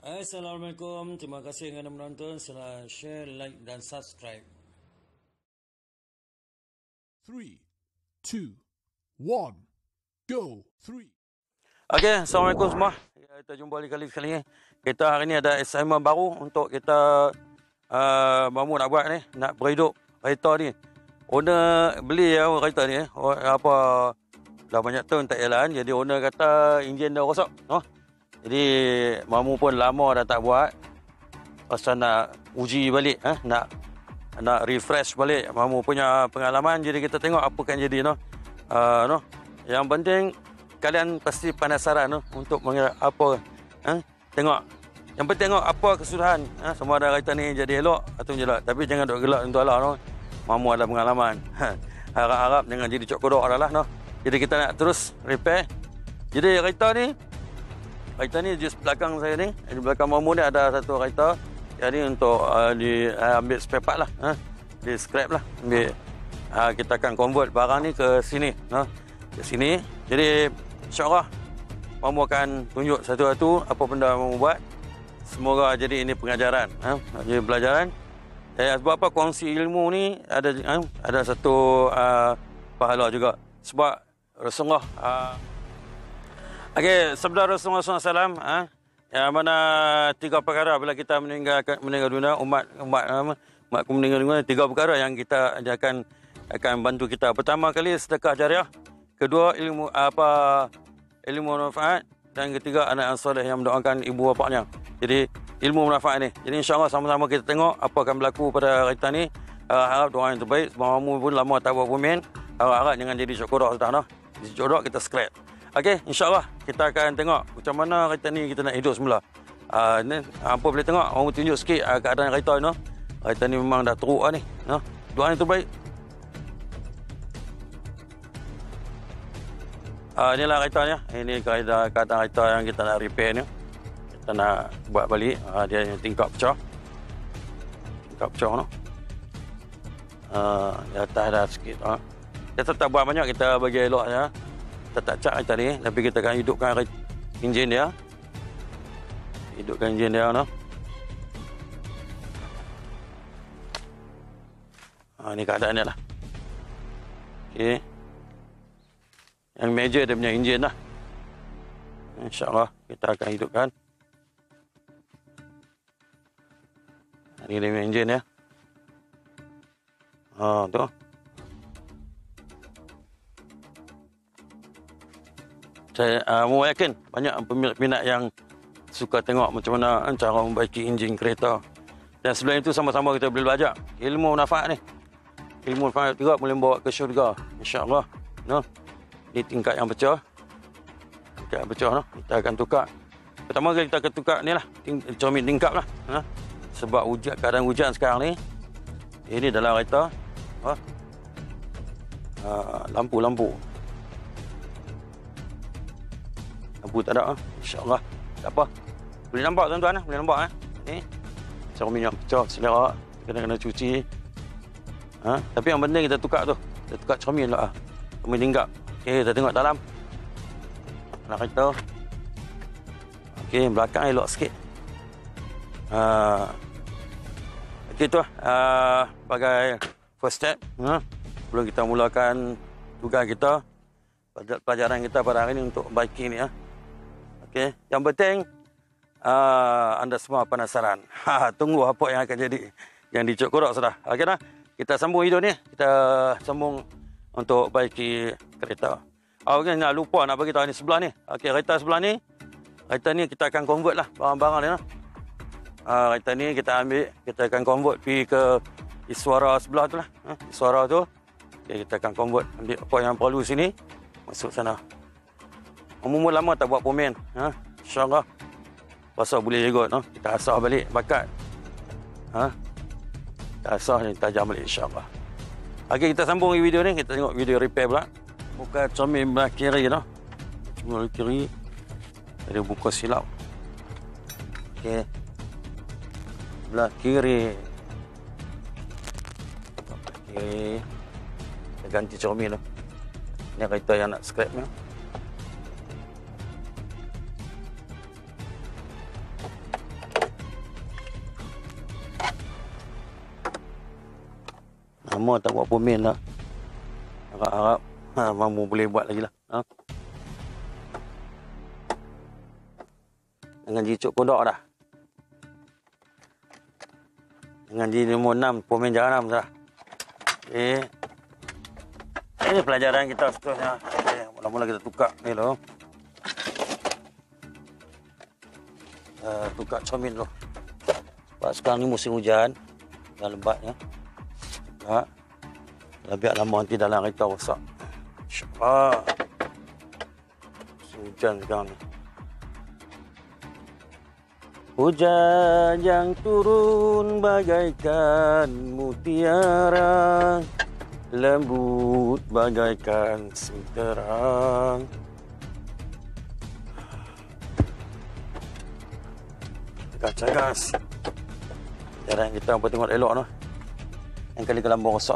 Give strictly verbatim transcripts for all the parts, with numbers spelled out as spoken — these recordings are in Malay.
Assalamualaikum, terima kasih kerana menonton. Sila share, like dan subscribe. three, two, one, go. three. Okey, Assalamualaikum semua. Kita jumpa lagi kali sekali. Kita hari ni ada assignment baru untuk kita uh, Mamu nak buat ni, nak berhidup kereta ni. Owner beli ya kereta ni, oh, apa dah banyak tahun tak jalan, jadi owner kata enjin dah rosak, oh. Jadi Mamu pun lama dah tak buat. Pasal nak uji balik, eh? nak nak refresh balik Mamu punya pengalaman. Jadi kita tengok apa kan jadi, no. Uh, no. Yang penting kalian pasti penasaran, no, untuk mengira apa, eh? Tengok. Yang penting tengok apa kesudahan, eh? Semua ada kereta ni jadi elok atau jelek. Tapi jangan duk gelak untuk Allah, no. Mamu ada pengalaman. Harap-harap jangan jadi cok kodok dah lah, no. Jadi kita nak terus repair. Jadi kereta ni Kereta ni just belakang saya ni, di belakang Mamu ni ada satu kereta. Jadi untuk uh, di uh, ambil spare part lah, uh, di scrap lah, ambil. Uh, kita akan convert barang ni ke sini, uh, ke sini. Jadi insyaAllah Mamu akan tunjuk satu-satu apa benda Mamu buat. Semoga jadi ini pengajaran, uh, jadi pelajaran. Eh, sebab apa kongsi ilmu ni ada uh, ada satu uh, pahala juga. Sebab Rasulullah uh, Okey, sabda Rasulullah sallallahu alaihi wasallam, ha, yang mana tiga perkara bila kita meninggal meninggal dunia, umat umat umat meninggal dunia, tiga perkara yang kita akan akan bantu kita. Pertama kali sedekah jariah, kedua ilmu apa ilmu manfaat, dan ketiga anak yang soleh yang mendoakan ibu bapaknya. Jadi ilmu manfaat ni. Jadi insya-Allah sama-sama kita tengok apa akan berlaku pada kereta ni. Uh, harap doa yang terbaik. Sebab Mamu pun lama tak buat pemain. Harap-harap jangan jadi cok-kodok sudah, noh. Jadi cok-kodok kita scrap. Okey, insyaAllah kita akan tengok macam mana kereta ni kita nak hidup semula. Uh, ni, apa boleh tengok, orang tunjuk sikit uh, keadaan kereta ni. No? Kereta ni memang dah teruk lah ni. No? Doa yang terbaik. Uh, inilah kereta ni. Ini keadaan, keadaan kereta yang kita nak repair ni. Kita nak buat balik. Uh, dia tingkap pecah. Tingkap pecah no? Uh, di atas dah sikit. Uh. Kita tak buat banyak, kita bagi elok ya. Kita tak cat kereta ni, tapi kita akan hidupkan enjin dia. Hidupkan enjin dia, no. Ha, ni keadaan dia lah. Okey. Yang major dia punya enjin lah. InsyaAllah kita akan hidupkan. Ini dia punya enjin ya. Ha, tu. Saya uh, mau yakin banyak peminat-peminat yang suka tengok macam mana cara membaiki enjin kereta. Dan sebelum itu sama-sama kita boleh belajar ilmu manfaat ni. Ilmu manfaat juga boleh bawa ke syurga, insya-Allah. No. Ini tingkat yang pecah. Tingkat yang pecah, no. Kita akan tukar. Pertama kali kita akan tukar ni lah, ting- cermin tingkap lah. Ha? Sebab hujan, keadaan hujan sekarang ni. Ini dalam kereta. Ha? Uh, lampu-lampu. Lampu tak ada, insya-Allah. Tak apa. Boleh nampak tuan-tuan, boleh nampak eh. Ni. Cermin yang pecah, selera. Kena-kena cuci. Ha? Tapi yang penting kita tukar tu. Kita tukar cermin lah. Cermin tingkap. Okey, kita tengok dalam. Dalam kereta. Okey, belakang elok sikit. Ha. Okey tu uh, sebagai first step, ha? Sebelum kita mulakan tugas kita, pelajaran kita pada hari ini untuk baiki ni, ha? Okey, yang penting uh, anda semua penasaran. Ha, tunggu apa yang akan jadi yang dicok kodok sudah. Okey dah. Kita sambung video ni. Kita sambung untuk baiki kereta. Oh, okey, nak lupa nak bagi tahu ni sebelah ni. Okey, kereta sebelah ni. Kereta ni kita akan convert lah barang-barang ni. Nah. Uh, kereta ni kita ambil, kita akan convert pergi ke ISWARA sebelah tu lah. Uh, ISWARA tu. Okey, kita akan convert, ambil apa yang perlu sini, masuk sana. Umum lama tak buat pemain, ha? InsyaAllah pasal boleh juga, no? Kita asah balik bakat, ha? Kita asah ni tajam balik, insyaAllah. Okey, kita sambung video ni, kita tengok video repair pula. Buka cermin belah kiri, no? Cermin belah kiri ada buka silap. Okey, belah kiri, belah kiri kita ganti cermin tu. Ini kereta yang nak scrap ni. Lama tak buat pomen dah. Harap-harap ha, Mamu boleh buat lagi lah. Ha? Dengan jicuk kodok dah. Dengan G nombor enam, pomen jahanam dah. Okey. Ini pelajaran kita seterusnya. Okey, mula-mula kita tukar ni dulu. Uh, tukar cermin dulu. Sebab sekarang ni musim hujan. Dah lebatnya. Ha. Dah biar lama nanti dalam kereta rosak. InsyaAllah. Musim hujan sekarang ni. Hujan yang turun bagaikan mutiara, lembut bagaikan seterang. Cagas. Jarang kita apa tengok elok noh. Yang kali ke lambung rosak.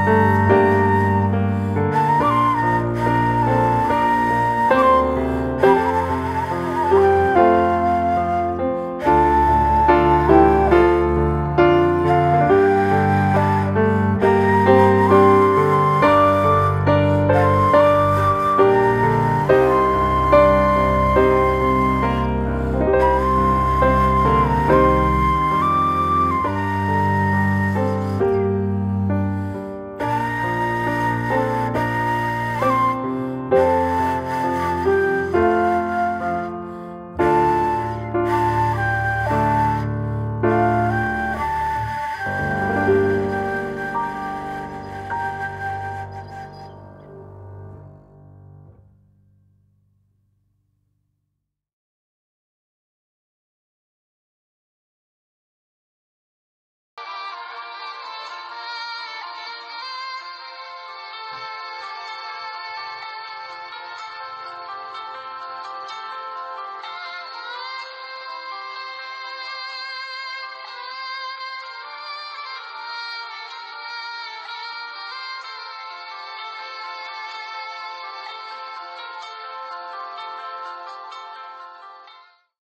Assalamualaikum.